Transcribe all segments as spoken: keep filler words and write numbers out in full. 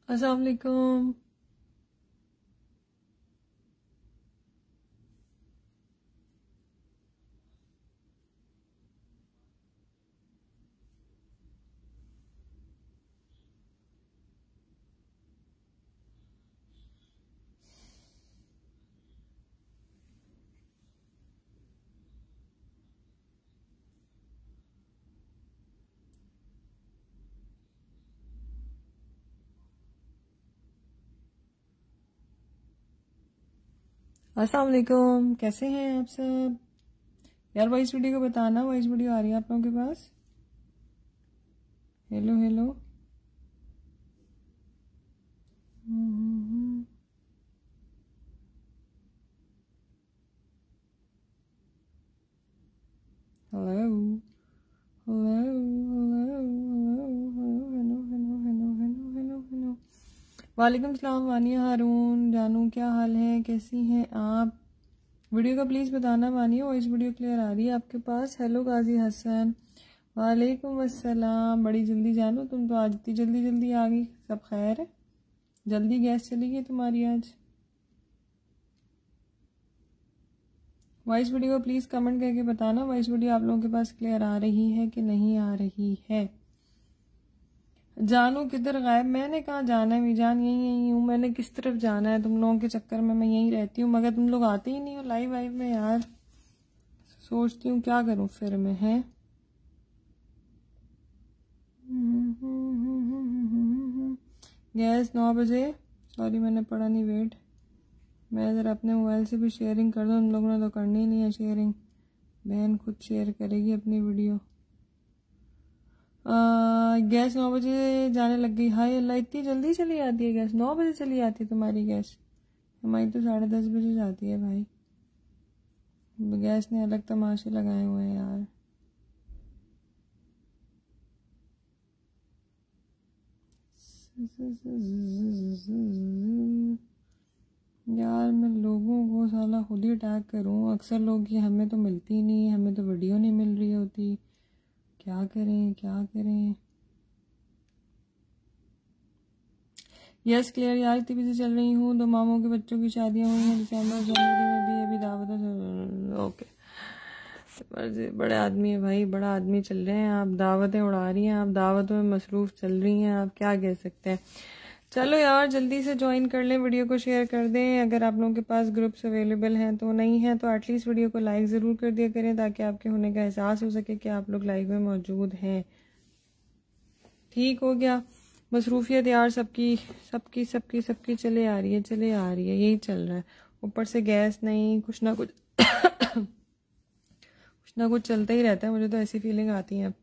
अस्सलाम वालेकुम। अस्सलाम वालेकुम, कैसे हैं आप सब? यार वॉइस वीडियो को बताना, वॉइस वीडियो आ रही है आप लोगों के पास? Hello hello. Hello hello hello hello hello hello hello hello hello. वालेकुम सलाम वानिया हारून जानू, क्या हाल है, कैसी हैं आप? वीडियो का प्लीज़ बताना वानिया, वॉइस वीडियो क्लियर आ रही है आपके पास? हेलो गाजी हसन, वालेकुम अस्सलाम। बड़ी जल्दी जानू, तुम तो आज इतनी जल्दी जल्दी आ गई। सब खैर है? जल्दी गैस चली गई तुम्हारी आज। वॉइस वीडियो को प्लीज़ कमेंट करके बताना, वॉइस वीडियो आप लोगों के पास क्लियर आ रही है कि नहीं आ रही है। जानू किधर गायब? मैंने कहाँ जाना है मीजान, यहीं यहीं हूँ। मैंने किस तरफ जाना है? तुम लोगों के चक्कर में मैं यहीं रहती हूँ, मगर तुम लोग आते ही नहीं हो लाइव वाइव में यार। सोचती हूँ क्या करूँ फिर मैं, है? गैस नौ बजे, सॉरी मैंने पढ़ा नहीं, वेट। मैं ज़रा अपने मोबाइल से भी शेयरिंग कर दूँ, उन लोगों ने तो करनी नहीं है शेयरिंग। बहन खुद शेयर करेगी अपनी वीडियो। आ, गैस नौ बजे जाने लग गई। हाय अल्लाह, इतनी जल्दी चली आती है गैस? नौ बजे चली आती है तुम्हारी गैस? हमारी तो साढ़े दस बजे जाती है भाई। गैस ने अलग तमाशे लगाए हुए हैं यार। यार मैं लोगों को साला खुद ही टैग करूँ। अक्सर लोग ये हमें तो मिलती नहीं, हमें तो वीडियो नहीं मिल रही होती। क्या करें क्या करें? यस क्लियर यार, इतनी बिजी चल रही हूँ। दो मामों के बच्चों की शादियाँ हुई हैं दिसंबर जनवरी में भी, अभी दावत। ओके, बड़े आदमी है भाई, बड़ा आदमी चल रहे हैं आप। दावतें उड़ा रही हैं आप, दावतों में मसरूफ़ चल रही हैं आप, क्या कह सकते हैं। चलो यार जल्दी से ज्वाइन कर लें, वीडियो को शेयर कर दें। अगर आप लोगों के पास ग्रुप्स अवेलेबल हैं, तो नहीं है तो एटलीस्ट वीडियो को लाइक ज़रूर कर दिया करें, ताकि आपके होने का एहसास हो सके कि आप लोग लाइव में मौजूद हैं। ठीक हो गया? मसरूफियत यार सबकी सबकी सबकी सबकी चले आ रही है, चले आ रही है, यही चल रहा है। ऊपर से गैस नहीं, कुछ ना कुछ कुछ ना कुछ चलता ही रहता है। मुझे तो ऐसी फीलिंग आती है।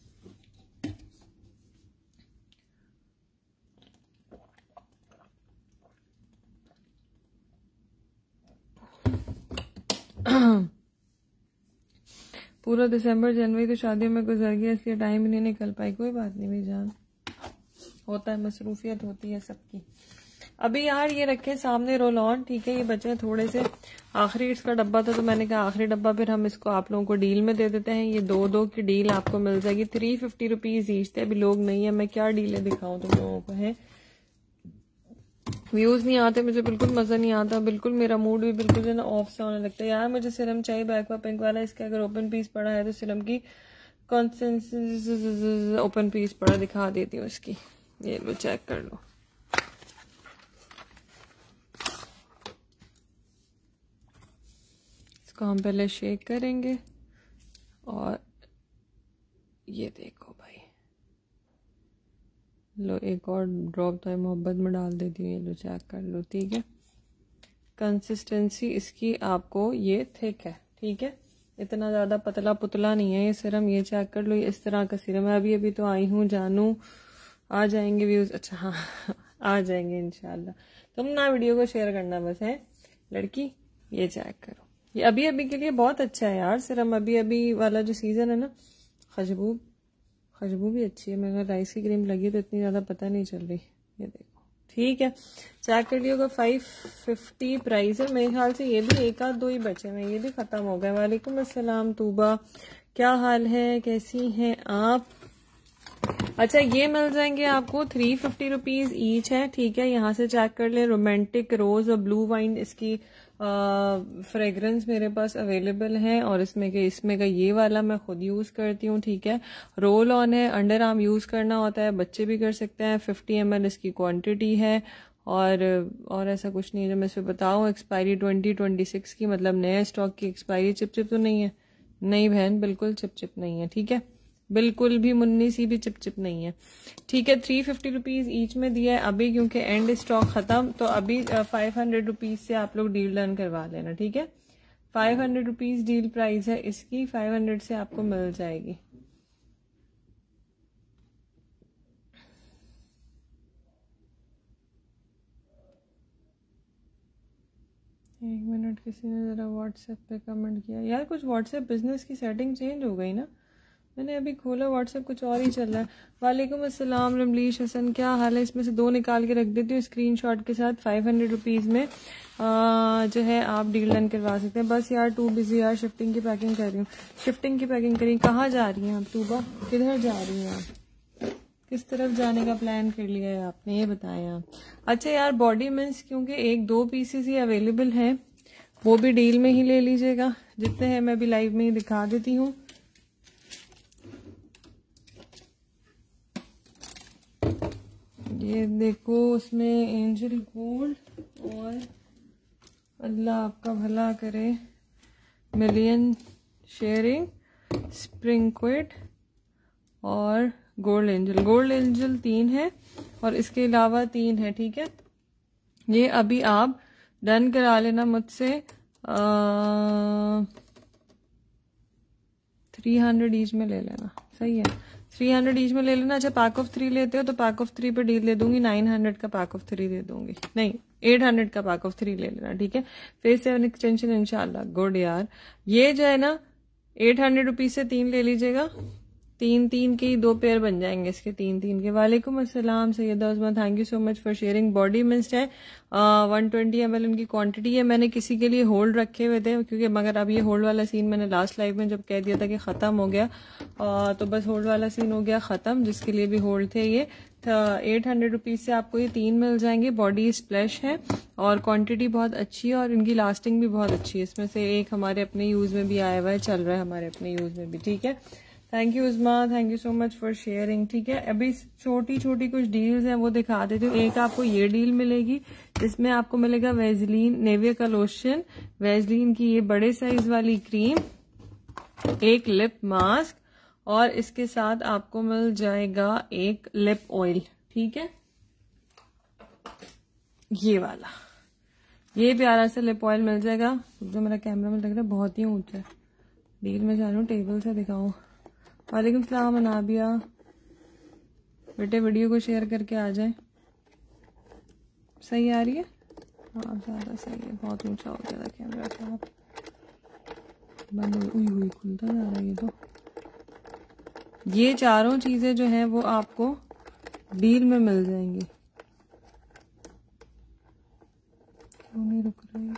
पूरा दिसंबर जनवरी तो शादियों में गुजर गया, इसलिए टाइम ही नहीं निकल पाई। कोई बात नहीं भाई जान, होता है, मसरूफियत होती है सबकी। अभी यार ये रखे सामने रोल ऑन, ठीक है, ये बचे थोड़े से। आखिरी इसका डब्बा था, तो मैंने कहा आखिरी डब्बा फिर हम इसको आप लोगों को डील में दे देते हैं। ये दो दो की डील आपको मिल जाएगी, थ्री फिफ्टी रुपीज ईच थे। अभी लोग नहीं है, मैं क्या डीलें दिखाऊं तुम लोगों को, है? व्यूज नहीं आते, मुझे बिल्कुल मजा नहीं आता, बिल्कुल मेरा मूड भी बिल्कुल जो है ना ऑफ सा होने लगता है। यार मुझे सिरम चाहिए बैकवा पिंक वाला, इसका अगर ओपन पीस पड़ा है तो सिरम की कॉन्सेंस ओपन पीस पड़ा, दिखा देती हूँ इसकी। ये लो चेक कर लो। इसको हम पहले शेक करेंगे और ये देखो भाई, लो एक और ड्रॉप तो मोहब्बत में डाल देती हूँ। ये लो चेक कर लो, ठीक है। कंसिस्टेंसी इसकी आपको ये थिक है, ठीक है, इतना ज़्यादा पतला पुतला नहीं है ये सिरम। ये चेक कर लो, ये इस तरह का सिरम है। अभी अभी तो आई हूँ जानू, आ जाएंगे व्यूज़। अच्छा हाँ आ जाएंगे इंशाल्लाह। तुम ना वीडियो को शेयर करना बस, है लड़की। ये चेक करो, ये अभी अभी के लिए बहुत अच्छा है यार सिरम। अभी अभी वाला जो सीज़न है ना, खुशबू खुशबू भी अच्छी है। मेरे राइस की क्रीम लगी तो इतनी ज़्यादा पता नहीं चल रही। ये देखो, ठीक है, चेक कर लियोगा। फाइव फिफ्टी प्राइस है मेरे ख्याल से। ये भी एक आध दो ही बचे हैं, ये भी ख़त्म हो गए। वालेकुम अस्सलाम तूबा, क्या हाल है, कैसी हैं आप? अच्छा ये मिल जाएंगे आपको थ्री फिफ्टी रुपीज ईच है, ठीक है। यहाँ से चेक कर ले, रोमांटिक रोज और ब्लू वाइन इसकी फ्रेग्रेंस मेरे पास अवेलेबल है, और इसमें के इसमें का ये वाला मैं खुद यूज करती हूँ, ठीक है। रोल ऑन है, अंडर आर्म यूज करना होता है, बच्चे भी कर सकते हैं। फिफ्टी एम एल इसकी क्वांटिटी है, और और ऐसा कुछ नहीं है जो मैं इसमें बताऊँ। एक्सपायरी ट्वेंटी ट्वेंटी सिक्स की, मतलब नए स्टॉक की एक्सपायरी। चिप चिप तो नहीं है? नहीं बहन, बिल्कुल चिप चिप नहीं है, ठीक है। बिल्कुल भी मुन्नी सी भी चिप चिप नहीं है, ठीक है। थ्री फिफ्टी रुपीज ईच में दिया है अभी, क्योंकि एंड स्टॉक खत्म, तो अभी फाइव हंड्रेड रुपीज से आप लोग डील डन करवा लेना, ठीक है। Five hundred rupees deal price है इसकी, फाइव हंड्रेड से आपको मिल जाएगी। एक मिनट, किसी ने जरा व्हाट्सएप पे कमेंट किया यार, कुछ व्हाट्सएप बिजनेस की सेटिंग चेंज हो गई ना, मैंने अभी खोला व्हाट्सएप कुछ और ही चल रहा है। वालेकुम अस्सलाम रमलीश हसन, क्या हाल है? इसमें से दो निकाल के रख देती हूँ स्क्रीनशॉट के साथ। फाइव हंड्रेड रुपीज़ में आ, जो है आप डील डन करवा सकते हैं। बस यार टू बिजी यार, शिफ्टिंग की पैकिंग कर रही हूँ, शिफ्टिंग की पैकिंग करी। कहाँ जा रही हैं आप तूबा, किधर जा रही हैं आप, किस तरफ जाने का प्लान कर लिया है आपने, ये बताएं आप। अच्छा यार बॉडी मिंस क्योंकि एक दो पीसेस ही अवेलेबल हैं, वो भी डील में ही ले लीजिएगा। जितने हैं मैं भी लाइव में ही दिखा देती हूँ। ये देखो, उसमें एंजल गोल्ड और अल्लाह आपका भला करे, मिलियन शेयरिंग, स्प्रिंग क्विड और गोल्ड एंजल। गोल्ड एंजल तीन है और इसके अलावा तीन है, ठीक है। ये अभी आप डन करा लेना मुझसे। थ्री हंड्रेड ईच में ले लेना, सही है। थ्री हंड्रेड ईच में ले लेना। अच्छा पैक ऑफ थ्री लेते हो तो पैक ऑफ थ्री पे डील दे दूंगी, नाइन हंड्रेड का पैक ऑफ थ्री दे दूंगी, नहीं एट हंड्रेड का पैक ऑफ थ्री ले लेना, ठीक है। फेस सेवन एक्सटेंशन इंशाल्लाह। गुड यार, ये जो है ना एट हंड्रेड रुपीज से तीन ले लीजिएगा, तीन तीन के ही दो पेयर बन जाएंगे इसके, तीन तीन के। वालेकुम अस्सलाम Syeda Usman, thank you so much for sharing. Body mist है, वन ट्वेंटी एम एल इनकी क्वांटिटी है। मैंने किसी के लिए होल्ड रखे हुए थे, क्योंकि मगर अब ये होल्ड वाला सीन मैंने लास्ट लाइव में जब कह दिया था कि ख़त्म हो गया, आ, तो बस होल्ड वाला सीन हो गया ख़त्म, जिसके लिए भी होल्ड थे ये। एट हंड्रेड रुपीज से आपको ये तीन मिल जाएंगे। बॉडी स्प्लैश है और क्वांटिटी बहुत अच्छी है और इनकी लास्टिंग भी बहुत अच्छी है। इसमें से एक हमारे अपने यूज में भी आया हुआ है, चल रहा है हमारे अपने यूज में भी, ठीक है। Thank you Usma, thank you so much for sharing, ठीक है। अभी छोटी छोटी कुछ डील्स हैं वो दिखा देती हूँ। एक आपको ये डील मिलेगी जिसमें आपको मिलेगा वेजलीन, नेविया का लोशन, वेजलीन की ये बड़े साइज वाली क्रीम, एक लिप मास्क, और इसके साथ आपको मिल जाएगा एक लिप ऑयल, ठीक है। ये वाला ये प्यारा सा लिप ऑयल मिल जाएगा। जो मेरा कैमरा में लग रहा है बहुत ही ऊंचा है, डील में जा रही हूँ, टेबल से दिखाऊं। वालेकुम सलाम अनाबिया, बेटे वीडियो को शेयर करके आ जाए। सही आ रही है? हाँ ज्यादा सही है, बहुत ऊंचा हो गया था कैमरा साहब, बंद हुई हुई खुलता जा रहा है ये तो। ये चारों चीजें जो हैं वो आपको डील में मिल जाएंगी। क्यों नहीं रुक रही?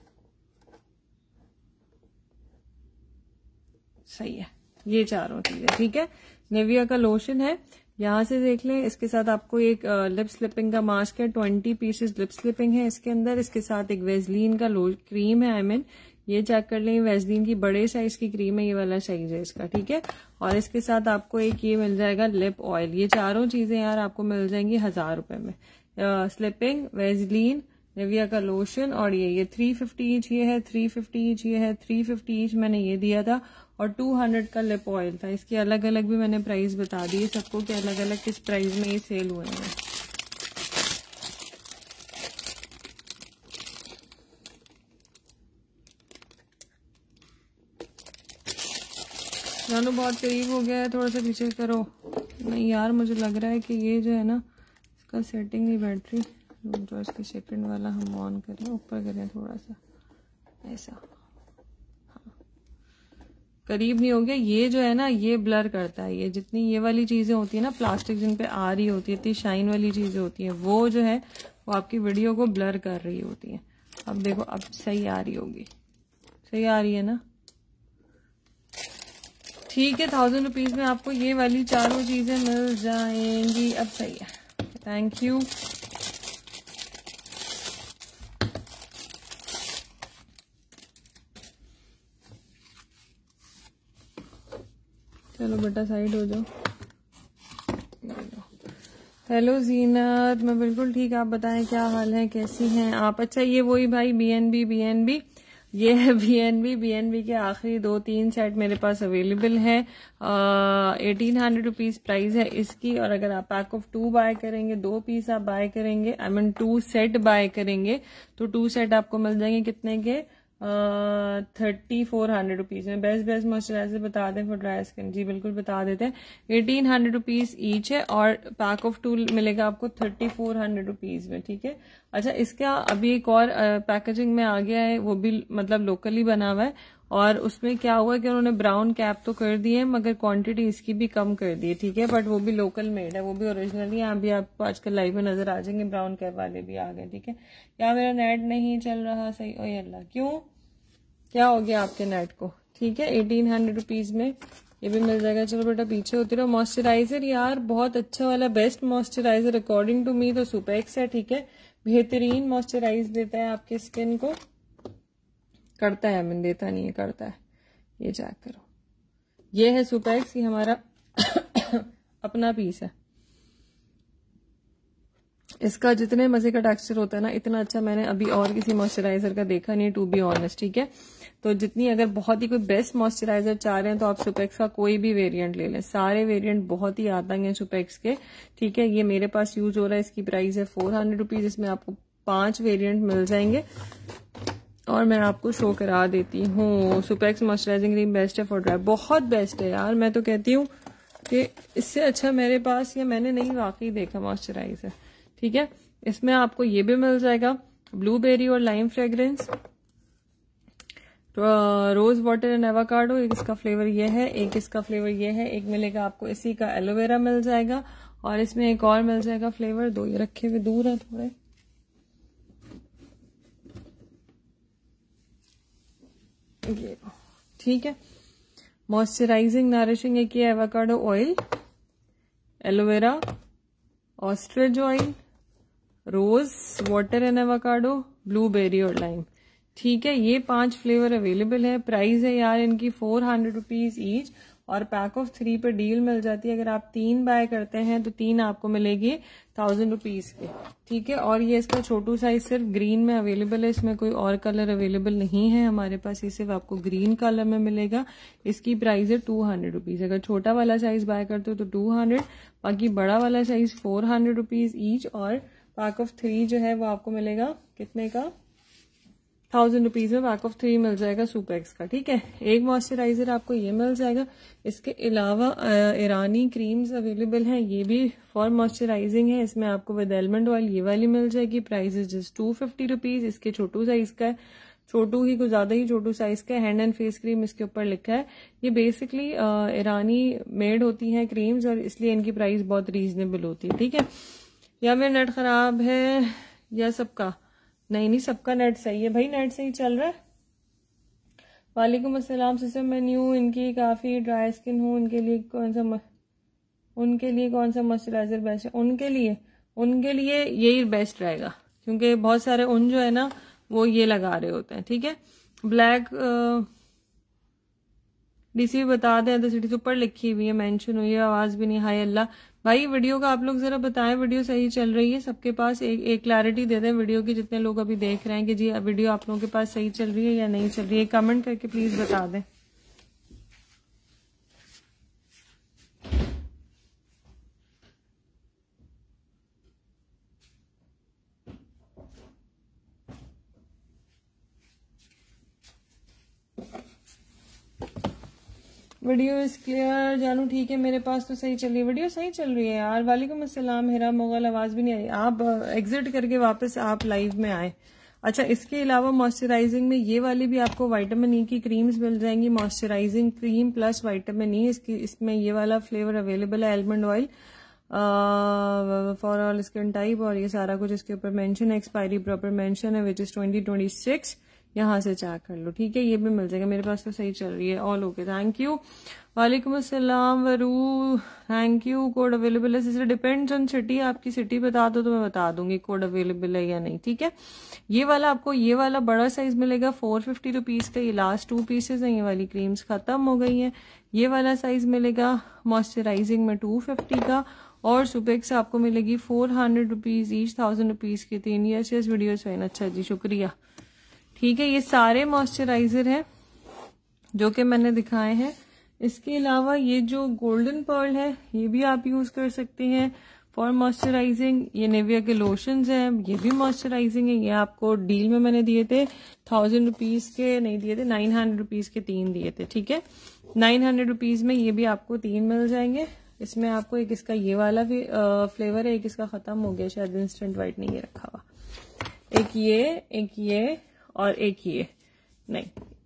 सही है, ये चारों चीजें, ठीक है। नेविया का लोशन है, यहाँ से देख लें। इसके साथ आपको एक लिप स्लिपिंग का मास्क है, ट्वेंटी पीसेस लिप स्लिपिंग है इसके अंदर। इसके साथ एक वेजलीन का क्रीम है, आई मीन ये चेक कर लें, वेजलीन की बड़े साइज की क्रीम है, ये वाला साइज है इसका, ठीक है। और इसके साथ आपको एक ये मिल जाएगा लिप ऑयल। ये चारों चीजें यार आपको मिल जाएंगी हजार रुपए में। स्लिपिंग, वेजलीन, नेविया का लोशन और ये ये थ्री फिफ्टी ईच ये है, थ्री फिफ्टी ईच ये है, थ्री फिफ्टी ईच मैंने ये दिया था, और टू हंड्रेड का लिप ऑयल था। इसकी अलग अलग भी मैंने प्राइस बता दी सबको कि अलग अलग किस प्राइस में ये सेल हुए हैं। जानू बहुत करीब हो गया है, थोड़ा सा पीछे करो। नहीं यार मुझे लग रहा है कि ये जो है ना इसका सेटिंग नहीं बैठ रही, जो इसकी सेकंड वाला हम ऑन करें, ऊपर करें थोड़ा सा ऐसा, हाँ करीब नहीं हो गया। ये जो है ना ये ब्लर करता है, ये जितनी ये वाली चीजें होती है ना प्लास्टिक जिन पे आ रही होती है, इतनी शाइन वाली चीजें होती है, वो जो है वो आपकी वीडियो को ब्लर कर रही होती है। अब देखो अब सही आ रही होगी, सही आ रही है ना, ठीक है, थाउजेंड रुपीज में आपको ये वाली चारों चीजें मिल जाएंगी। अब सही है, थैंक यू। चलो बेटा साइड हो जाओ। हेलो जीनत, मैं बिल्कुल ठीक, आप बताएं क्या हाल है, कैसी हैं आप? अच्छा ये वही भाई B N B B N B ये है B N B B N B के आखिरी दो तीन सेट मेरे पास अवेलेबल है। एटीन हंड्रेड रुपीज प्राइस है इसकी, और अगर आप पैक ऑफ टू बाय करेंगे, दो पीस आप बाय करेंगे, I mean two set buy करेंगे, तो टू सेट आपको मिल जाएंगे कितने के? थर्टी फोर हंड्रेड रुपीज में। बेस्ट बेस्ट मॉइस्चराइजर बता दें फॉर ड्राई स्किन? जी बिल्कुल बता देते हैं। एटीन हंड्रेड रुपीज ईच है और पैक ऑफ टू मिलेगा आपको थर्टी फोर हंड्रेड रुपीज में, ठीक है। अच्छा इसका अभी एक और पैकेजिंग में आ गया है, वो भी मतलब लोकली बना हुआ है, और उसमें क्या हुआ कि उन्होंने ब्राउन कैप तो कर दी है मगर क्वांटिटी इसकी भी कम कर दी है, ठीक है, बट वो भी लोकल मेड है, वो भी ओरिजिनली। यहाँ भी आपको आजकल लाइव में नजर आ जाएंगे, ब्राउन कैप वाले भी आ गए, ठीक है। या मेरा नेट नहीं चल रहा सही, ओ अल्लाह, क्यों, क्या हो गया आपके नेट को? ठीक है, एटीन हंड्रेड रुपीज में ये भी मिल जाएगा। चलो बेटा पीछे होती रहो। मॉइस्चराइजर यार बहुत अच्छा वाला, best moisturiser according to me तो सुपेक्स है, ठीक है, बेहतरीन मॉइस्चराइज देता है आपके स्किन को, करता है, मैंने देता नहीं है, करता है। ये चेक करो, ये है सुपेक्स, ये हमारा अपना पीस है। इसका जितने मजे का टेक्सचर होता है ना, इतना अच्छा मैंने अभी और किसी मॉइस्चराइजर का देखा नहीं, टू बी ऑनेस्ट, ठीक है। तो जितनी अगर बहुत ही कोई बेस्ट मॉइस्चराइजर चाह रहे हैं तो आप सुपेक्स का कोई भी वेरिएंट ले लें, सारे वेरिएंट बहुत ही आते हैं सुपेक्स के, ठीक है। ये मेरे पास यूज हो रहा है, इसकी प्राइस है फोर हंड्रेड रुपीज। इसमें आपको पांच वेरिएंट मिल जाएंगे और मैं आपको शो करा देती हूँ। सुपेक्स मॉइस्चराइजिंग क्रीम बेस्ट है फॉर ड्राई, बहुत बेस्ट है यार। मैं तो कहती हूँ कि इससे अच्छा मेरे पास, या मैंने नहीं वाकई देखा मॉइस्चराइजर, ठीक है। इसमें आपको ये भी मिल जाएगा ब्लूबेरी और lime fragrance, rose water and avocado, एक इसका फ्लेवर ये है, एक इसका फ्लेवर ये है, एक मिलेगा आपको इसी का एलोवेरा मिल जाएगा, और इसमें एक और मिल जाएगा फ्लेवर, दो ये रखे हुए दूर है थोड़े, ये ठीक है। मॉइस्चराइजिंग नरिशिंग एक ये avocado oil, aloe vera, ostrich oil, rose water and avocado, blueberry और लाइम, ठीक है। ये पांच फ्लेवर अवेलेबल है। प्राइस है यार इनकी फोर हंड्रेड रुपीज ईच, और पैक ऑफ थ्री पे डील मिल जाती है। अगर आप तीन बाय करते हैं तो तीन आपको मिलेगी थाउजेंड रुपीज के, ठीक है। और ये इसका छोटू साइज सिर्फ ग्रीन में अवेलेबल है, इसमें कोई और कलर अवेलेबल नहीं है हमारे पास, ये सिर्फ आपको ग्रीन कलर में मिलेगा। इसकी प्राइस है टू हंड्रेड रुपीज। अगर छोटा वाला साइज बाय करते हो तो टू हंड्रेड, बाकी बड़ा वाला size four hundred rupees each, और पैक ऑफ थ्री जो है वो आपको मिलेगा कितने का? थाउजेंड रुपीज में पैक ऑफ थ्री मिल जाएगा सुपेक्स का, ठीक है। एक मॉइस्चराइजर आपको ये मिल जाएगा। इसके अलावा ईरानी क्रीम्स अवेलेबल हैं, ये भी फॉर मॉइस्चराइजिंग है। इसमें आपको विद आलमंड ऑयल ये वाली मिल जाएगी, price is just two fifty rupees. इसके छोटू साइज का है, छोटू ही कुछ ज्यादा ही छोटू साइज का, हैंड एंड फेस क्रीम इसके ऊपर लिखा है। ये बेसिकली ईरानी मेड होती हैं क्रीम्स, और इसलिए इनकी प्राइस बहुत रीजनेबल होती है, ठीक है। या मेरा नेट खराब है या सबका? नहीं नहीं, सबका नेट सही है भाई, नेट सही चल रहा है। वालेकुम अस्सलाम सिस्टर, मैं न्यू, इनकी काफी ड्राई स्किन हूँ, उनके लिए कौन सा म... उनके लिए कौन सा मॉइस्चराइजर बेस्ट है? उनके लिए उनके लिए यही बेस्ट रहेगा, क्योंकि बहुत सारे उन जो है ना वो ये लगा रहे होते हैं, ठीक है। ब्लैक डीसी बता दें, तो सिटी ऊपर लिखी हुई है, मेंशन हुई है, आवाज भी नहीं। हाय अल्लाह भाई, वीडियो का आप लोग जरा बताएं, वीडियो सही चल रही है सबके पास? एक एक क्लैरिटी दे दें वीडियो की, जितने लोग अभी देख रहे हैं कि जी वीडियो आप लोगों के पास सही चल रही है या नहीं चल रही है, कमेंट करके प्लीज बता दें। वीडियो इज क्लियर जानू, ठीक है, मेरे पास तो सही चल रही है, वीडियो सही चल रही है यार। वालेकुम अस्सलाम हिरा मुगल, आवाज भी नहीं आई, आप एग्जिट करके वापस आप लाइव में आए। अच्छा, इसके अलावा मॉइस्चराइजिंग में ये वाली भी आपको विटामिन ई की क्रीम्स मिल जाएंगी, moisturising cream plus vitamin E. इसकी इसमें ये वाला फ्लेवर अवेलेबल है, almond oil for all skin type, और ये सारा कुछ इसके ऊपर मेंशन है, एक्सपायरी प्रॉपर मेंशन है, which is twenty twenty six, यहाँ से चेक कर लो, ठीक है। ये भी मिल जाएगा, मेरे पास तो सही चल रही है। All okay, thank you. वालेकुम अस्सलाम वरू, थैंक यू। कोड अवेलेबल है सिस्टर, डिपेंड्स ऑन सिटी। आपकी सिटी बता दो तो मैं बता दूंगी कोड अवेलेबल है या नहीं, ठीक है। ये वाला आपको ये वाला बड़ा साइज मिलेगा फोर फिफ्टी रुपीज का। ये लास्ट टू पीसेज हैं, ये वाली क्रीम्स खत्म हो गई हैं। ये वाला साइज मिलेगा मॉइस्चराइजिंग में टू फिफ्टी का, और सुपेक्स आपको मिलेगी four hundred rupees each, thousand rupees की तीन। यस यस वीडियो फाइन, अच्छा जी शुक्रिया, ठीक है। ये सारे मॉइस्चराइजर हैं जो कि मैंने दिखाए हैं। इसके अलावा ये जो गोल्डन पर्ल है ये भी आप यूज कर सकते हैं फॉर मॉइस्चराइजिंग। ये निविया के लोशंस हैं, ये भी मॉइस्चराइजिंग है। ये आपको डील में मैंने दिए थे, थाउजेंड रुपीज के नहीं दिए थे, नाइन हंड्रेड रुपीज के तीन दिए थे, ठीक है। नाइन हंड्रेड रुपीज में ये भी आपको तीन मिल जाएंगे। इसमें आपको एक इसका ये वाला भी आ, फ्लेवर है, एक इसका खत्म हो गया शायद, इंस्टेंट वाइट नहीं ये रखा हुआ। एक ये, एक ये और एक ये, नहीं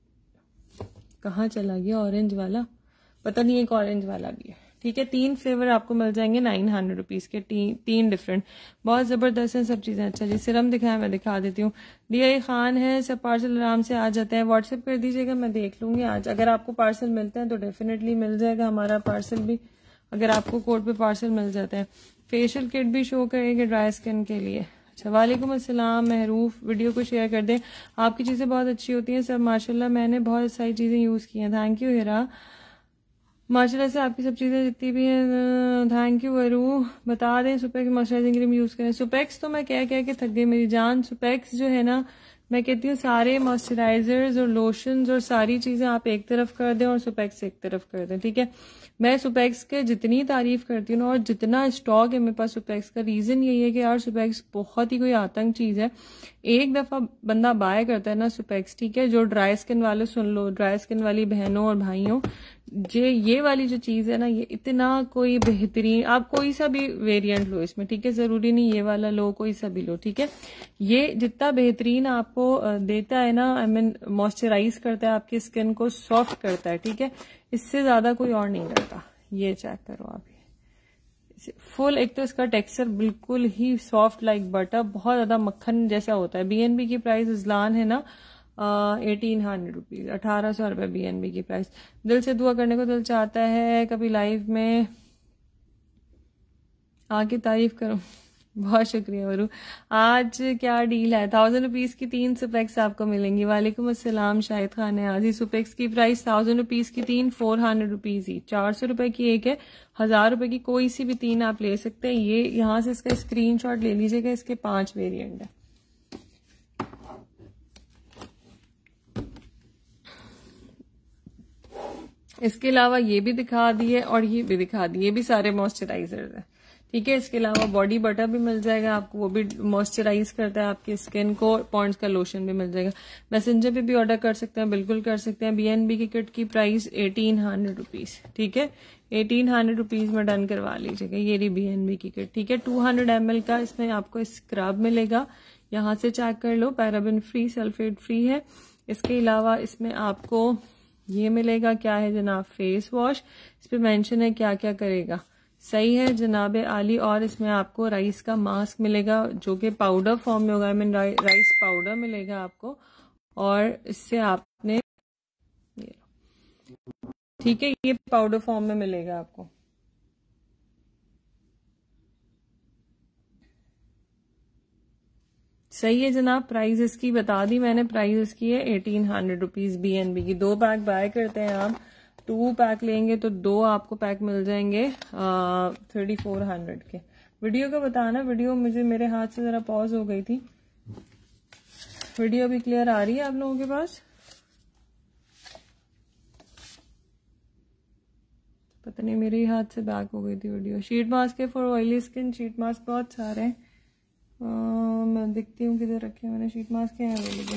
कहाँ चला गया ऑरेंज वाला, पता नहीं, एक ऑरेंज वाला भी है, ठीक है। तीन फ्लेवर आपको मिल जाएंगे नाइन हंड्रेड रुपीज के, ती, तीन डिफरेंट, बहुत जबरदस्त है सब चीजें। अच्छा जी, सिरम दिखाया, मैं दिखा देती हूँ। डी खान है, सब पार्सल आराम से आ जाते हैं, व्हाट्सएप कर दीजिएगा, मैं देख लूंगी आज। अगर आपको पार्सल मिलते हैं तो डेफिनेटली मिल जाएगा हमारा पार्सल भी, अगर आपको कोड पे पार्सल मिल जाते हैं। फेशियल किट भी शो करेंगे ड्राई स्किन के लिए। अच्छा, वालेकुम अस्सलाम महरूफ, वीडियो को शेयर कर दें, आपकी चीजें बहुत अच्छी होती हैं सब माशाल्लाह, मैंने बहुत सारी चीजें यूज की हैं। थैंक यू हिरा, माशाल्लाह से आपकी सब चीजें जितनी भी हैं, थैंक यू वरू। बता दें सुपेक्स मॉइस्चराइजिंग क्रीम यूज करें। सुपेक्स तो मैं कह कह के थक गई मेरी जान। सुपेक्स जो है ना, मैं कहती हूँ सारे मॉइस्चराइजर्स और लोशंस और सारी चीजें आप एक तरफ कर दें और सुपेक्स एक तरफ कर दें, ठीक है। मैं सुपेक्स के जितनी तारीफ करती हूँ और जितना स्टॉक है मेरे पास सुपेक्स का, रीजन यही है कि यार सुपेक्स बहुत ही कोई आतंक चीज है। एक दफा बंदा बाय करता है ना सुपेक्स, ठीक है, जो ड्राई स्किन वाले सुन लो, ड्राई स्किन वाली बहनों और भाइयों, ये ये वाली जो चीज है ना, ये इतना कोई बेहतरीन, आप कोई सा भी वेरिएंट लो इसमें, ठीक है, जरूरी नहीं ये वाला लो, कोई सा भी लो, ठीक है। ये जितना बेहतरीन आपको देता है ना, आई मीन मॉइस्चराइज करता है, आपकी स्किन को सॉफ्ट करता है, ठीक है, इससे ज्यादा कोई और नहीं करता। ये चेक करो आप, फुल, एक तो इसका टेक्सचर बिल्कुल ही सॉफ्ट लाइक बटर, बहुत ज्यादा मक्खन जैसा होता है। बीएनबी की प्राइस इजलान है ना एटीन हंड्रेड रुपीज, अठारह सौ रुपए बीएनबी की प्राइस। दिल से दुआ करने को दिल चाहता है, कभी लाइव में आके तारीफ करो। बहुत शुक्रिया वरू। आज क्या डील है, थाउजेंड रुपीज की तीन सुपेक्स आपको मिलेंगी। वालेकुम अस्सलाम शाहिद खान है। आज सुपेक्स की प्राइस थाउजेंड रुपीज की तीन, फोर हंड्रेड रुपीज ही, चार सौ रुपए की एक है, हजार रुपए की कोई सी भी तीन आप ले सकते हैं। ये यहां से इसका स्क्रीनशॉट ले लीजिएगा, इसके पांच वेरिएंट है। इसके अलावा ये भी दिखा दिए और ये भी दिखा दिए, ये भी सारे मॉइस्चराइजर है, ठीक है। इसके अलावा बॉडी बटर भी मिल जाएगा आपको, वो भी मॉइस्चराइज करता है आपकी स्किन को। पॉन्ड्स का लोशन भी मिल जाएगा। मैसेंजर पे भी ऑर्डर कर सकते हैं, बिल्कुल कर सकते हैं। बीएनबी की किट की प्राइस एटीन हंड्रेड रुपीज, ठीक है, एटीन हंड्रेड रुपीज में डन करवा लीजिएगा। ये रही बीएनबी की किट, ठीक है। टू हंड्रेड एम एल का इसमें आपको स्क्रब मिलेगा, यहाँ से चेक कर लो, पैराबेन फ्री, सल्फेट फ्री है। इसके अलावा इसमें आपको ये मिलेगा, क्या है जनाब, फेस वॉश। इस पे मेंशन है क्या क्या करेगा, सही है जनाब आली। और इसमें आपको राइस का मास्क मिलेगा जो कि पाउडर फॉर्म में होगा, आई मीन राइस पाउडर मिलेगा आपको, और इससे आपने, ठीक है, ये पाउडर फॉर्म में मिलेगा आपको। सही है जनाब, प्राइस इसकी बता दी मैंने, प्राइस इसकी है एटीन हंड्रेड रुपीज बीएनबी की। दो पैक बाय करते हैं आप, टू पैक लेंगे तो दो आपको पैक मिल जाएंगे थर्टी फोर हंड्रेड के। वीडियो का बताना, वीडियो मुझे मेरे हाथ से जरा पॉज हो गई थी। वीडियो भी क्लियर आ रही है आप लोगों के पास? पता नहीं मेरे ही हाथ से बैक हो गई थी वीडियो। शीट मास्क है for oily skin, sheet mask बहुत सारे हैं, मैं देखती हूँ किधर रखे मैंने शीट मास्क हैं अवेलेबल।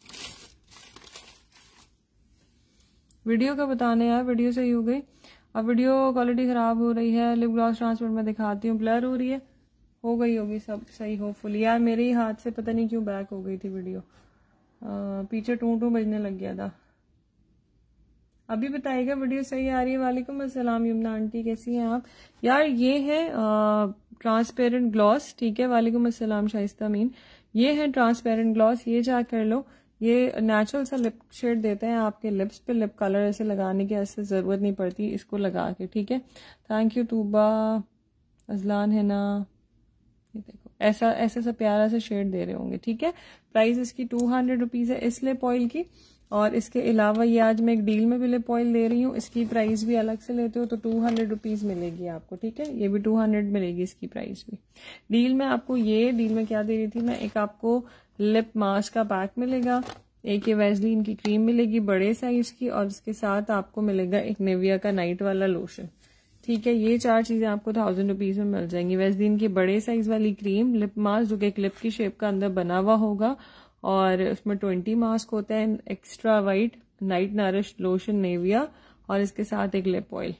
वीडियो का बताने यार, वीडियो सही हो गई। अब वीडियो क्वालिटी खराब हो रही है, लिप ग्लॉस ट्रांसपेरेंट में दिखाती हूँ, ब्लर हो रही है, हो गई होगी सब सही होपफुली। यार मेरे ही हाथ से पता नहीं क्यों बैक हो गई थी वीडियो, आ, पीछे टू टू बजने लग गया था। अभी बताइएगा वीडियो सही आ रही है। वालेकुम अस्सलाम यमुना आंटी, कैसी हैं आप? यार ये है ट्रांसपेरेंट ग्लॉस, ठीक है। वालेकुम अस्सलाम शाइस्ता मीन, ये है ट्रांसपेरेंट ग्लॉस, ये चेक कर लो। ये नेचुरल सा लिप शेड देते हैं आपके लिप्स पे, लिप कलर ऐसे लगाने की ऐसे ज़रूरत नहीं पड़ती इसको लगा के, ठीक है। थैंक यू तूबा, अजलान है ना, ये देखो ऐसा ऐसा सा प्यारा सा शेड दे रहे होंगे, ठीक है। प्राइस इसकी टू हंड्रेड रुपीज़ है इस लिप ऑयल की। और इसके अलावा ये आज मैं एक डील में भी लिप ऑयल दे रही हूँ, इसकी प्राइस भी अलग से लेते हो तो टू हंड्रेड रुपीज़ मिलेगी आपको, ठीक है। ये भी टू हंड्रेड मिलेगी इसकी प्राइस भी। डील में आपको ये डील में क्या दे रही थी मैं, एक आपको लिप मास्क का पैक मिलेगा, एक ये वैसलीन की क्रीम मिलेगी बड़े साइज की, और इसके साथ आपको मिलेगा एक निविया का नाइट वाला लोशन, ठीक है। ये चार चीजें आपको थाउजेंड रुपीज में मिल जाएंगी। वैसलीन की बड़े साइज वाली क्रीम, लिप मास्क जो कि एक लिप की शेप का अंदर बना हुआ होगा, और उसमें ट्वेंटी मास्क होता है, extra white night nourish lotion Nivea, और इसके साथ एक लिप ऑयल।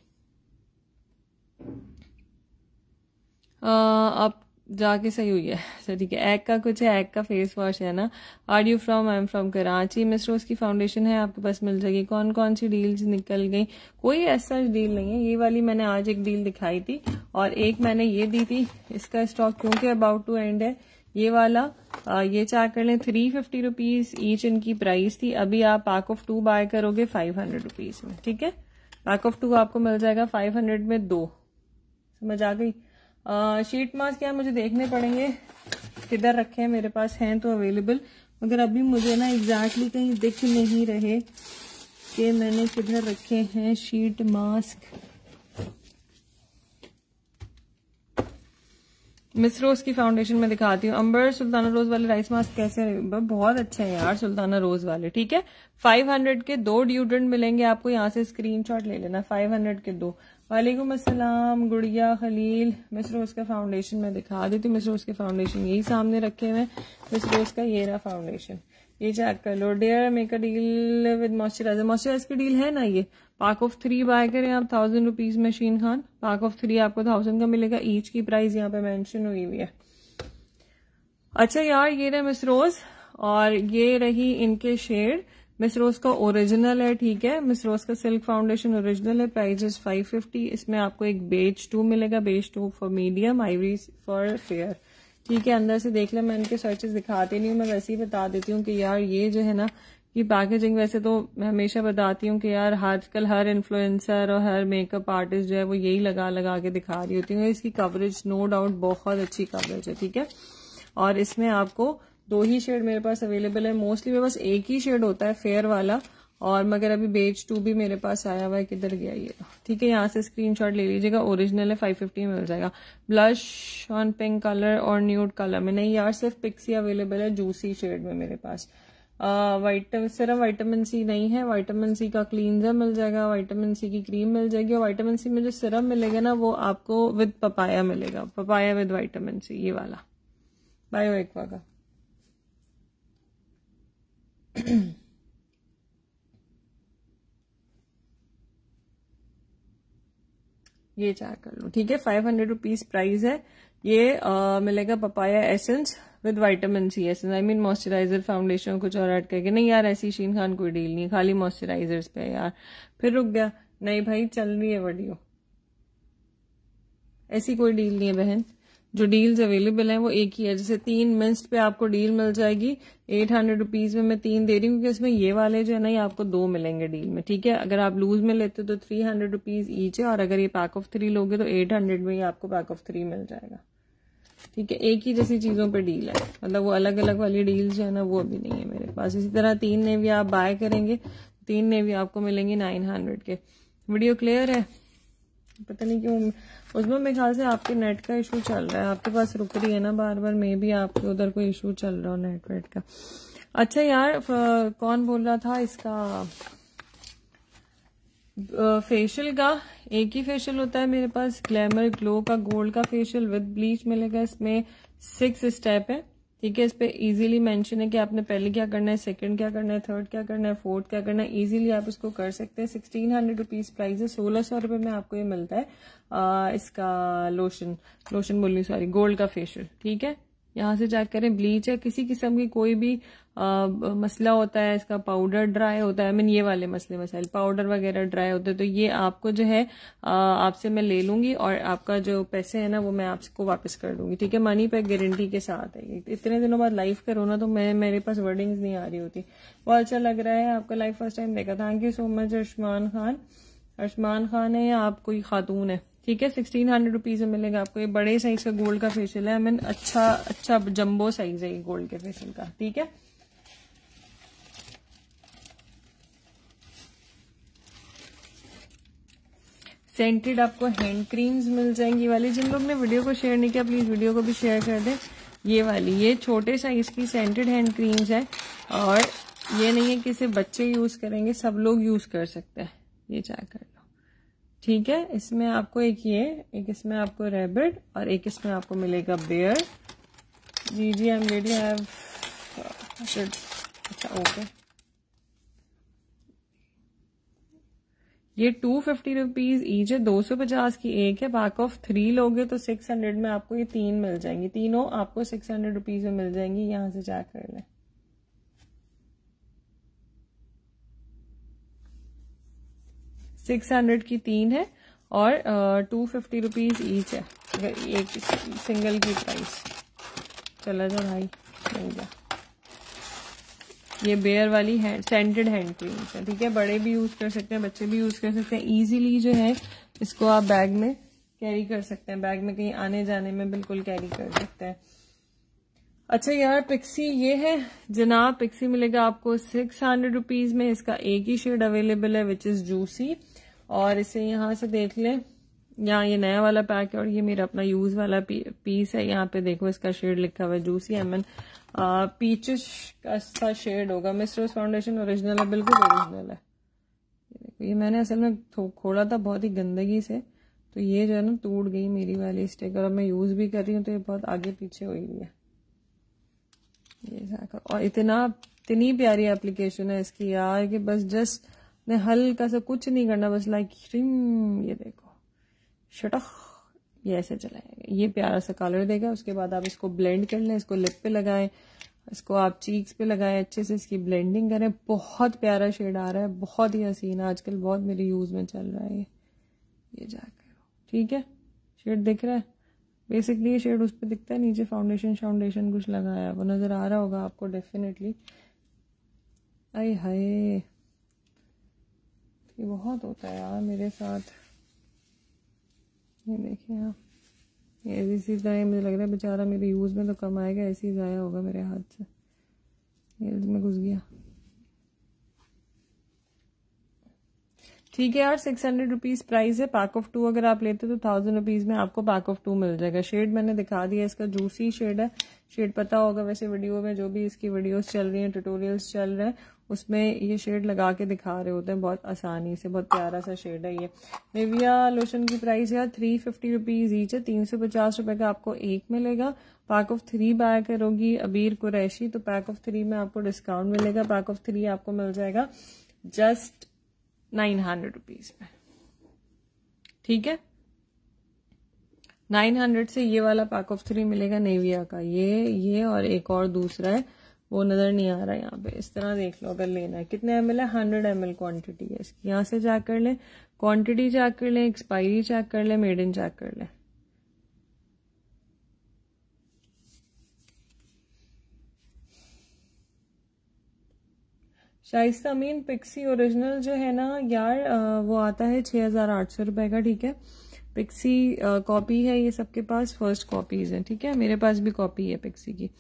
आप जाके सही हुई है, अच्छा ठीक है। एग का कुछ है, एग का फेस वॉश है ना। Are you from? I am from Karachi. Miss Rose की फाउंडेशन है आपके पास मिल जाएगी। कौन कौन सी डील्स निकल गई? कोई ऐसा डील नहीं है, ये वाली मैंने आज एक डील दिखाई थी और एक मैंने ये दी थी। इसका स्टॉक क्योंकि अबाउट टू एंड है ये वाला, आ, ये चेक कर लें, थ्री फिफ्टी रुपीज ईच इनकी प्राइस थी। अभी आप पैक ऑफ टू बाय करोगे फाइव हंड्रेड रुपीज में, ठीक है। पैक ऑफ टू आपको मिल जाएगा फाइव हंड्रेड में दो, समझ आ गई। शीट मास्क क्या मुझे देखने पड़ेंगे किधर रखे हैं, मेरे पास हैं तो अवेलेबल, मगर अभी मुझे ना एग्जैक्टली कहीं दिख नहीं रहे कि मैंने किधर रखे हैं शीट मास्क। मिस रोज की फाउंडेशन में दिखाती हूँ। अंबर सुल्ताना रोज वाले राइस मास्क कैसे हैं? बहुत अच्छे हैं यार सुल्ताना रोज वाले, ठीक है। फाइव हंड्रेड के दो डिओड्रेंट मिलेंगे आपको, यहाँ से स्क्रीनशॉट ले लेना। फाइव हंड्रेड के दो। वालेकुम अस्सलाम गुड़िया खलील। मिस रोज का फाउंडेशन मैं दिखा देती हूँ। मिस रोज के फाउंडेशन यही सामने रखे हुए। मिस रोज का ये रहा फाउंडेशन, ये चेक कर लो। Dare make a deal with moisturiser, moisturiser की डील है ना। ये पैक ऑफ थ्री बाय करें आप थाउजेंड रुपीज में Sheen Khan, pack of three आपको थाउजेंड का मिलेगा। ईच की प्राइस यहाँ पे मेंशन हुई हुई है। अच्छा यार ये रहे मिस रोज, और ये रही इनके शेड। मिस रोज का ओरिजिनल है, ठीक है। मिस रोज का सिल्क फाउंडेशन ओरिजिनल है, प्राइस फाइव फिफ्टी। इसमें आपको एक बेज टू मिलेगा, beige two for medium, ivory for fair, ठीक है। अंदर से देख ले, मैं इनके सर्चेस दिखाती नहीं हूँ, मैं वैसे ही बता देती हूँ कि यार ये जो है ना ये पैकेजिंग, वैसे तो मैं हमेशा बताती हूँ कि यार आजकल हर इन्फ्लुएंसर और हर मेकअप आर्टिस्ट जो है वो यही लगा लगा के दिखा रही होती है। इसकी कवरेज नो डाउट बहुत अच्छी कवरेज है, ठीक है। और इसमें आपको दो ही शेड मेरे पास अवेलेबल है, मोस्टली मेरे पास एक ही शेड होता है फेयर वाला, और मगर अभी बेज टू भी मेरे पास आया हुआ है। किधर गया ये, ठीक है। यहाँ से स्क्रीनशॉट ले लीजिएगा, ओरिजिनल है, फाइव फिफ्टी में मिल जाएगा। ब्लश ऑन पिंक कलर और न्यूड कलर में नहीं यार, सिर्फ पिक्सी अवेलेबल है जूसी शेड में मेरे पास। वाइट सिर्फ विटामिन सी नहीं है, विटामिन सी का क्लींजर मिल जाएगा, विटामिन सी की क्रीम मिल जाएगी, और विटामिन सी में जो सिरम मिलेगा ना वो आपको विद पपाया मिलेगा, पपाया विद विटामिन सी, ये वाला बायो एक्वा का। ये चेक कर लो, ठीक है। फाइव हंड्रेड रुपीज प्राइस है। ये आ, मिलेगा papaya essence with vitamin C essence, I mean moisturiser foundation कुछ और ऐड करके। नहीं यार ऐसी शीन खान कोई डील नहीं है, खाली मॉइस्चराइजर्स पे यार। फिर रुक गया, नहीं भाई चल रही है वीडियो, ऐसी कोई डील नहीं है बहन। जो डील्स अवेलेबल हैं वो एक ही है। जैसे तीन मिंस्ट पे आपको डील मिल जाएगी एट हंड्रेड रुपीज में, मैं तीन दे रही हूँ क्योंकि इसमें ये वाले जो है ना ये आपको दो मिलेंगे डील में, ठीक है। अगर आप लूज में लेते हो तो थ्री हंड्रेड रुपीज ईच है, और अगर ये पैक ऑफ थ्री लोगे तो एट हंड्रेड में ही आपको पैक ऑफ थ्री मिल जाएगा, ठीक है। एक ही जैसी चीजों पे डील है, मतलब वो अलग अलग वाली डील्स जो है ना वो अभी नहीं है मेरे पास। इसी तरह तीन नेवी आप बाय करेंगे, तीन नेवी आपको मिलेंगी नाइन हंड्रेड के। वीडियो क्लियर है? पता नहीं क्यों उसमें मेरे ख्याल से आपके नेट का इशू चल रहा है, आपके पास रुक रही है ना बार बार, मे भी आपके उधर कोई इशू चल रहा हो नेट वेट का। अच्छा यार कौन बोल रहा था इसका फेशियल का, एक ही फेशियल होता है मेरे पास, ग्लैमर ग्लो का गोल्ड का फेशियल विद ब्लीच मिलेगा। इसमें सिक्स स्टेप है, ठीक है। इस पे इजीली मेंशन है कि आपने पहले क्या करना है, सेकंड क्या करना है, थर्ड क्या करना है, फोर्थ क्या करना है। इजीली आप इसको कर सकते हैं। सिक्सटीन हंड्रेड रुपीज प्राइस है, सोलह सौ रुपए में आपको ये मिलता है। आ, इसका लोशन लोशन बोलनी सॉरी गोल्ड का फेशियल, ठीक है। यहाँ से चेक करें, ब्लीच है, किसी किस्म की कोई भी आ, मसला होता है, इसका पाउडर ड्राई होता है, आई मीन ये वाले मसले मसाइल पाउडर वगैरह ड्राई होते हैं, तो ये आपको जो है आपसे मैं ले लूंगी और आपका जो पैसे है ना वो मैं आपको वापस कर दूंगी, ठीक है। मनी पे गारंटी के साथ है। इतने दिनों बाद लाइव करो ना तो मैं मेरे पास वर्डिंग्स नहीं आ रही होती। बहुत अच्छा लग रहा है आपका लाइव फर्स्ट टाइम देखा, thank you so much Arshman Khan. Arshman Khan है या आप कोई खातून है, ठीक है। सिक्सटीन हंड्रेड रुपीज में मिलेगा आपको। ये बड़े साइज का गोल्ड का फेशियल है, आई मीन अच्छा अच्छा जंबो साइज है ये गोल्ड के फेशियल का, ठीक है। सेंटेड आपको हैंड क्रीम्स मिल जाएंगी वाली। जिन लोग ने वीडियो को शेयर नहीं किया प्लीज वीडियो को भी शेयर कर दें। ये वाली ये छोटे साइज की सेंटेड हैंड क्रीम्स है और ये नहीं है कि सिर्फ बच्चे यूज करेंगे, सब लोग यूज कर सकते हैं। ये चेक कर लो, ठीक है। इसमें आपको एक ये एक इसमें आपको रैबिट और एक इसमें आपको मिलेगा बेयर। जी जी आई एम रेडी हैव अच्छा ओके। ये टू फिफ्टी रुपीज ईच है, दो सौ पचास की एक है। पैक ऑफ थ्री लोगे तो सिक्स हंड्रेड में आपको ये तीन मिल जाएंगी, तीनों आपको सिक्स हंड्रेड रुपीज में मिल जाएंगी। यहां से चेक कर लें, सिक्स हंड्रेड की तीन है और टू फिफ्टी रुपीज ईच है एक सिंगल की प्राइस। चला जा भाई, मिल गया। ये बेयर वाली हैंड सेंटेड हैंड क्रीम्स है, ठीक है। बड़े भी यूज कर सकते हैं, बच्चे भी यूज कर सकते हैं। इजीली जो है इसको आप बैग में कैरी कर सकते हैं, बैग में कहीं आने जाने में बिल्कुल कैरी कर सकते हैं। अच्छा यार पिक्सी ये है जनाब, पिक्सी मिलेगा आपको सिक्स हंड्रेड रुपीज में। इसका एक ही शेड अवेलेबल है विच इज जूसी, और इसे यहाँ से देख लें, यहाँ ये नया वाला पैक है और ये मेरा अपना यूज वाला पी, पीस है। यहाँ पे देखो इसका शेड लिखा हुआ है जूसी, आई मीन पीचिश का सा शेड होगा। मिस्टर फाउंडेशन ओरिजिनल है, बिल्कुल ओरिजिनल है। ये देखो, ये मैंने असल में खोला था बहुत ही गंदगी से, तो ये जो है ना टूट गई मेरी वाली स्टिकर। अब मैं यूज भी कर रही हूँ तो ये बहुत आगे पीछे हुई हुई है। ये और इतना इतनी प्यारी एप्लीकेशन है इसकी यार कि बस जस्ट ने हल्का सा कुछ नहीं करना, बस लाइक ये देखो शटक ये ऐसे चलाएगा, ये प्यारा सा कलर देगा। उसके बाद आप इसको ब्लेंड कर लें, इसको लिप पे लगाएं, इसको आप चीक्स पे लगाएं, अच्छे से इसकी ब्लेंडिंग करें। बहुत प्यारा शेड आ रहा है, बहुत ही हसीन, आजकल बहुत मेरे यूज में चल रहा है ये। ये जाकर ठीक है, शेड दिख रहा है। बेसिकली ये शेड उस पर दिखता है, नीचे फाउंडेशन फाउंडेशन कुछ लगाया वो नजर आ रहा होगा आपको डेफिनेटली। अरे हाय ये बहुत होता है यार मेरे साथ। ये देखिए आप, ये इसी तरह मुझे लग रहा है बेचारा मेरे यूज में तो कम आएगा, ऐसे ही जाया होगा मेरे हाथ से। नेल्स में घुस गया। ठीक है यार, सिक्स हंड्रेड रुपीज प्राइस है। पैक ऑफ टू अगर आप लेते तो थाउजेंड रुपीज में आपको पैक ऑफ टू मिल जाएगा। शेड मैंने दिखा दिया, इसका जूसी शेड है। शेड पता होगा वैसे वीडियो में, जो भी इसकी वीडियोस चल रही हैं, ट्यूटोरियल्स चल रहे हैं, उसमें ये शेड लगा के दिखा रहे होते हैं बहुत आसानी से। बहुत प्यारा सा शेड है ये। निविया लोशन की प्राइस यार थ्री फिफ्टी रुपीज ईच है, तीन सौ पचास रुपए का आपको एक मिलेगा। पैक ऑफ थ्री बाय करोगी अबीर कुरैशी तो पैक ऑफ थ्री में आपको डिस्काउंट मिलेगा। पैक ऑफ थ्री आपको मिल जाएगा जस्ट नाइन हंड्रेड रुपीज में, ठीक है। नाइन हंड्रेड से ये वाला पैक ऑफ थ्री मिलेगा नेविया का। ये ये और एक और दूसरा है, वो नजर नहीं आ रहा है यहाँ पे। इस तरह देख लो अगर लेना है। कितने एम एल है? हंड्रेड एम एल क्वान्टिटी है इसकी। यहाँ से चेक कर लें, क्वांटिटी चेक कर लें, एक्सपायरी चेक कर लें, मेड इन चेक कर लें। शाइस्ता अमीन पिक्सी ओरिजिनल जो है ना यार वो आता है छह हजार आठ सौ रुपए का, ठीक है। पिक्सी कॉपी है, ये सबके पास फर्स्ट कॉपीज है, ठीक है। मेरे पास भी कॉपी है पिक्सी की।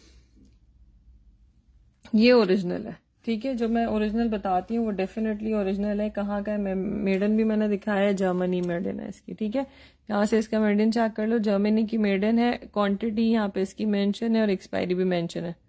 ये ओरिजिनल है, ठीक है। जो मैं ओरिजिनल बताती हूँ वो डेफिनेटली ओरिजिनल है। कहाँ का है? मेडन भी मैंने दिखाया है, जर्मनी मेडन है इसकी, ठीक है। यहाँ से इसका मेडन चेक कर लो, जर्मनी की मेडन है। क्वांटिटी यहाँ पे इसकी मेंशन है और एक्सपायरी भी मेंशन है।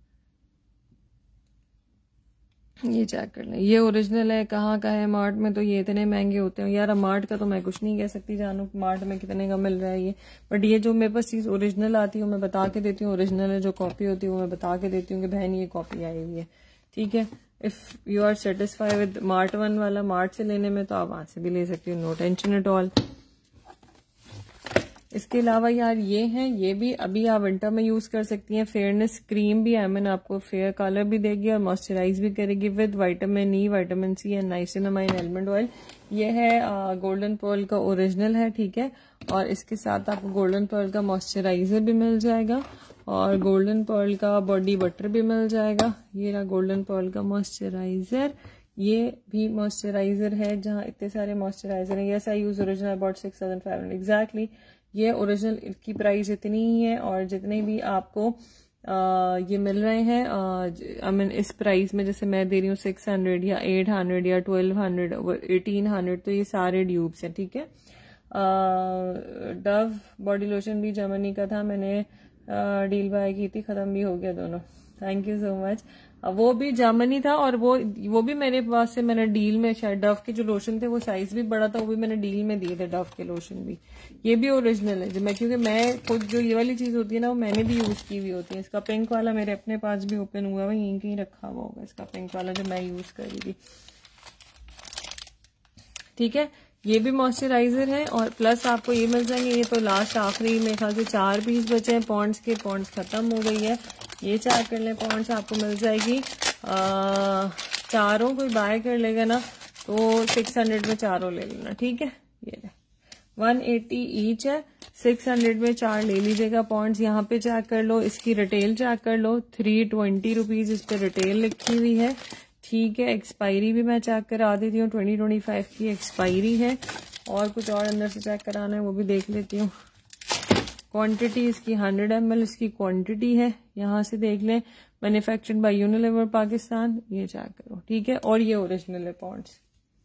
ये चेक कर लें, ये ओरिजिनल है। कहाँ का है? मार्ट में तो ये इतने महंगे होते हैं यार। अब मार्ट का तो मैं कुछ नहीं कह सकती, जानू मार्ट में कितने का मिल रहा है ये। बट ये जो मेरे पास चीज ओरिजिनल आती है मैं बता के देती हूँ ओरिजिनल है। जो कॉपी होती है वो मैं बता के देती हूँ कि बहन ये कॉपी आई हुई है, ठीक है। If you are satisfy with mart one वाला, मार्ट से लेने में, तो आप वहां से भी ले सकती हो, नो टेंशन एट ऑल। इसके अलावा यार ये हैं, ये भी अभी आप विंटर में यूज कर सकती हैं। फेयरनेस क्रीम भी एमन आपको फेयर कलर भी देगी और मॉइस्चराइज भी करेगी with vitamin E, vitamin C and niacinamide almond oil. ये है गोल्डन पर्ल का ओरिजिनल है, ठीक है। और इसके साथ आपको गोल्डन पर्ल का मॉइस्चराइजर भी मिल जाएगा और गोल्डन पर्ल का बॉडी बटर भी मिल जाएगा। ये रहा गोल्डन पर्ल का मॉइस्चराइजर, ये भी मॉइस्चराइजर है जहाँ इतने सारे मॉइस्चराइजर हैं। Yes I use original about six thousand five hundred exactly. ये ओरिजिनल की प्राइस इतनी ही है और जितने भी आपको आ, ये मिल रहे हैं आई मीन इस प्राइस में, जैसे मैं दे रही हूँ सिक्स हंड्रेड या एट हंड्रेड या ट्वेल्व हंड्रेड एटीन हंड्रेड, तो ये सारे ड्यूब्स हैं, ठीक है। डव बॉडी लोशन भी जर्मनी का था, मैंने आ, डील बाय की थी, खत्म भी हो गया दोनों। Thank you so much. वो भी जर्मनी था और वो वो भी मेरे पास से मैंने डील में, शायद डव के जो लोशन थे वो साइज भी बड़ा था, वो भी मैंने डील में दिए थे डव के लोशन भी। ये भी ओरिजिनल है जो मैं, क्योंकि मैं खुद जो ये वाली चीज होती है ना वो मैंने भी यूज की हुई होती है। इसका पिंक वाला मेरे अपने पास भी ओपन हुआ हुआ, यहीं कहीं रखा हुआ होगा इसका पिंक वाला जो मैं यूज कर रही थी, ठीक है। ये भी मॉइस्चराइजर है और प्लस आपको ये मिल जाएंगे। ये तो लास्ट आखिरी मेरे ख्याल से चार पीस बचे हैं पॉन्ड्स के, पॉन्ड्स खत्म हो गई है। ये चार कर ले पॉन्ड्स आपको मिल जाएगी, आ, चारों कोई बाय कर लेगा ना तो सिक्स हंड्रेड में चारों ले लेना, ठीक है। ये वन एटी ईच है, सिक्स हंड्रेड में चार ले लीजिएगा पॉन्ड्स। यहाँ पे चेक कर लो, इसकी रिटेल चेक कर लो, थ्री ट्वेंटी रुपीज इस पे रिटेल लिखी हुई है, ठीक है। एक्सपायरी भी मैं चेक करा देती हूँ, ट्वेंटी ट्वेंटी फाइव की एक्सपायरी है। और कुछ और अंदर से चेक कराना है वो भी देख लेती हूँ। क्वांटिटी इसकी हंड्रेड एम एल इसकी क्वांटिटी है, यहाँ से देख लें। मैन्युफैक्चर्ड बाय यूनिलीवर पाकिस्तान, ये चेक करो, ठीक है। और ये ओरिजिनल है पॉन्ड्स।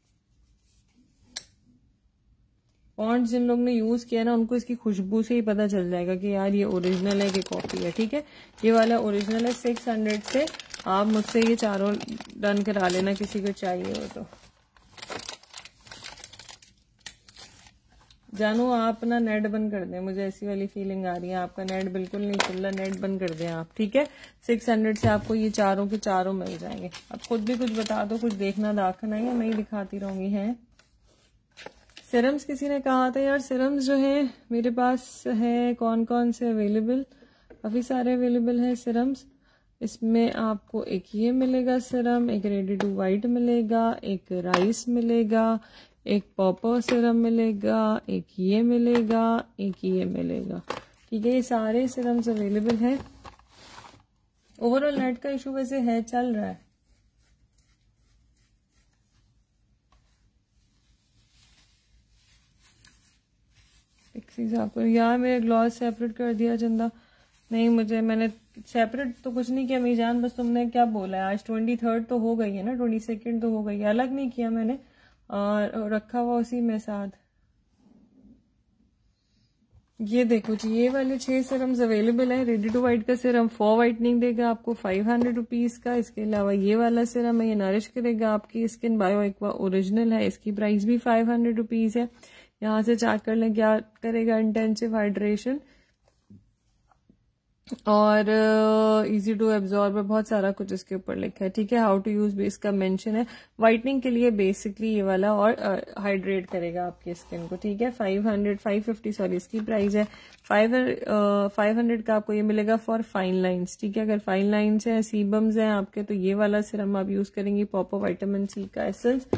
पॉन्ड्स जिन लोग ने यूज किया ना उनको इसकी खुशबू से ही पता चल जाएगा कि यार ये ओरिजिनल है कि कॉपी है, ठीक है। ये वाला ओरिजिनल है। सिक्स हंड्रेड से आप मुझसे ये चारों डन करा लेना किसी को चाहिए हो तो। जानू आप ना नेट बंद कर दें, मुझे ऐसी वाली फीलिंग आ रही है आपका नेट बिल्कुल नहीं चल रहा, नेट बंद कर दें आप, ठीक है। सिक्स हंड्रेड से आपको ये चारों के चारों मिल जाएंगे। अब खुद भी कुछ बता दो, कुछ देखना दाखना है या मैं ही दिखाती रहूंगी। है सिरम्स किसी ने कहा था यार, सिरम्स जो है मेरे पास है कौन कौन से अवेलेबल, काफी सारे अवेलेबल है सिरम्स। इसमें आपको एक ये मिलेगा सिरम, एक रेडी टू वाइट मिलेगा, एक राइस मिलेगा, एक पॉपर सिरम मिलेगा, एक ये मिलेगा, एक ये मिलेगा, ठीक है। ये सारे सिरम्स अवेलेबल है। ओवरऑल नेट का इशू वैसे है, चल रहा है। आपको यार मेरे ग्लॉस सेपरेट कर दिया चंदा, नहीं मुझे, मैंने सेपरेट तो कुछ नहीं किया मेरी जान, बस तुमने क्या बोला है, आज ट्वेंटी थर्ड तो हो गई है ना, ट्वेंटी सेकेंड तो हो गई है, अलग नहीं किया मैंने और रखा हुआ उसी में साथ। ये देखो जी, ये वाले छह सिरम्स अवेलेबल है। रेडी टू वाइट का सिरम फॉर वाइटनिंग देगा आपको फाइव हंड्रेड रुपीज का। इसके अलावा ये वाला सिरम है, ये नरिश करेगा आपकी स्किन, बायो एक्वा ओरिजिनल है, इसकी प्राइस भी फाइव हंड्रेड रुपीज है। यहाँ से चेक कर लें क्या करेगा, इंटेंसिव हाइड्रेशन और इजी टू एब्जॉर्ब, बहुत सारा कुछ इसके ऊपर लिखा है, ठीक है। हाउ टू यूज भी इसका मेंशन है। वाइटनिंग के लिए बेसिकली ये वाला और हाइड्रेट uh, करेगा आपकी स्किन को, ठीक है। Five hundred five fifty sorry इसकी प्राइस है। फाइव फाइव हंड्रेड का आपको ये मिलेगा फॉर फाइन लाइंस, ठीक है। अगर फाइन लाइंस हैं, सीबम्स हैं आपके, तो ये वाला सिरम आप यूज करेंगे, पॉपर विटामिन सी का एसेंस।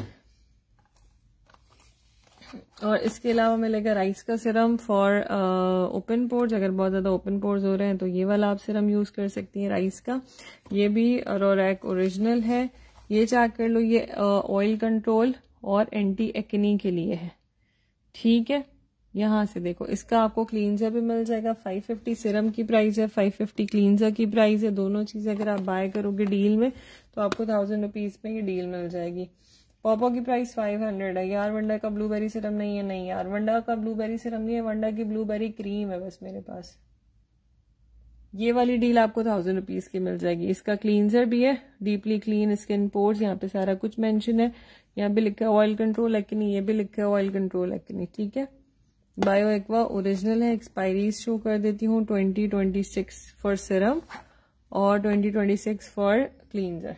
और इसके अलावा मिलेगा राइस का सिरम फॉर ओपन पोर्स, अगर बहुत ज्यादा ओपन पोर्स हो रहे हैं तो ये वाला आप सिरम यूज कर सकती हैं राइस का। ये भी रोरैक ओरिजिनल है। ये चेक कर लो, ये ऑयल uh, कंट्रोल और एंटी एक्नी के लिए है, ठीक है। यहाँ से देखो, इसका आपको क्लींजर भी मिल जाएगा। फाइव फिफ्टी सिरम की प्राइस है, फाइव फिफ्टी क्लींजर की प्राइस है। दोनों चीजें अगर आप बाय करोगे डील में तो आपको थाउजेंड रुपीज में ये डील मिल जाएगी। पॉपो की प्राइस फाइव हंड्रेड है। यार वंडा का ब्लूबेरी सिरम नहीं है, नहीं यार वंडा का ब्लूबेरी सिरम नहीं है, वंडा की ब्लूबेरी क्रीम है बस मेरे पास। ये वाली डील आपको थाउजेंड रुपीज की मिल जाएगी। इसका क्लींजर भी है, डीपली क्लीन स्किन पोर्स, यहाँ पे सारा कुछ मेंशन है। यहाँ पे लिखा है ऑयल कंट्रोल एक्नी, ये भी लिखा है ऑयल कंट्रोल एक्नी, ठीक है। बायो एक्वा ओरिजिनल है। एक्सपायरी शो कर देती हूँ, twenty twenty six for serum और twenty twenty six for cleanser.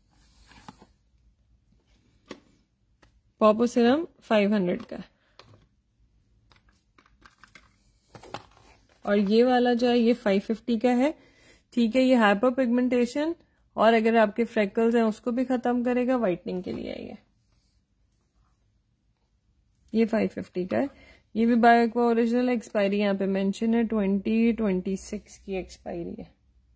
पॉपो सिरम फाइव हंड्रेड का, और ये वाला जो है ये फाइव फिफ्टी का है, ठीक है। ये हाइपर पिगमेंटेशन और अगर आपके फ्रेकल्स हैं उसको भी खत्म करेगा, वाइटनिंग के लिए है ये। ये फाइव फिफ्टी का है। ये भी बायोएक्वा ओरिजिनल, एक्सपायरी यहाँ पे मेंशन है ट्वेंटी ट्वेंटी सिक्स की एक्सपायरी है।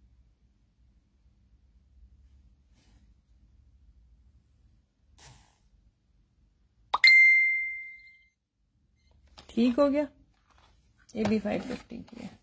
ठीक हो गया, ये भी फाइव फिफ्टी की है।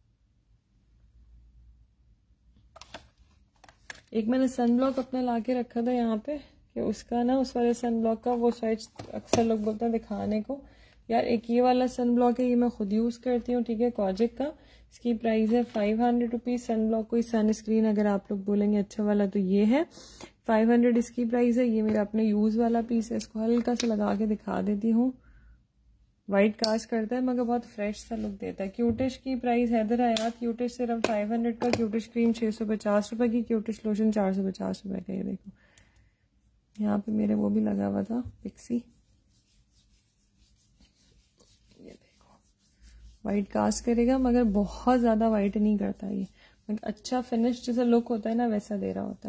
एक मैंने सन ब्लॉक अपना ला के रखा था यहाँ पे कि उसका ना, उस वाले सन ब्लॉक का वो साइड अक्सर लोग बोलते हैं दिखाने को। यार एक ये वाला सन ब्लॉक है, ये मैं खुद यूज़ करती हूँ, ठीक है, कॉजिक का। इसकी प्राइस है five hundred rupees. Sunblock कोई सन स्क्रीन अगर आप लोग बोलेंगे अच्छा वाला तो ये है फाइव हंड्रेड इसकी प्राइस है। ये मेरा अपने यूज़ वाला पीस है, इसको हल्का सा लगा के दिखा देती हूँ। वाइट कास्ट करता है मगर बहुत फ्रेश सा लुक देता है। क्यूटिश की प्राइस हैदर आया, क्यूटिश सिर्फ फाइव हंड्रेड का, क्यूटिश क्रीम छः सौ पचास रुपये की, क्यूटिश लोशन चार सौ पचास रुपये का। ये देखो यहाँ पे मेरे वो भी लगा हुआ था पिक्सी, ये देखो वाइट कास्ट करेगा मगर बहुत ज़्यादा वाइट नहीं करता ये, मगर अच्छा फिनिश जैसा लुक होता है ना वैसा दे रहा होता है।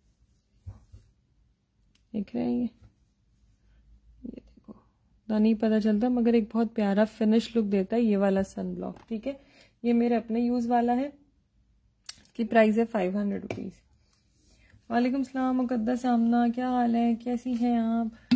देख रहे हैं ये ये देखो ना, नहीं पता चलता मगर एक बहुत प्यारा फिनिश लुक देता है ये वाला सन ब्लॉक, ठीक है। ये मेरे अपने यूज़ वाला है, इसकी प्राइस है फाइव हंड्रेड रुपीज़। वालेकुम सलाम मुकद्दस आमना, क्या हाल है, कैसी हैं आप?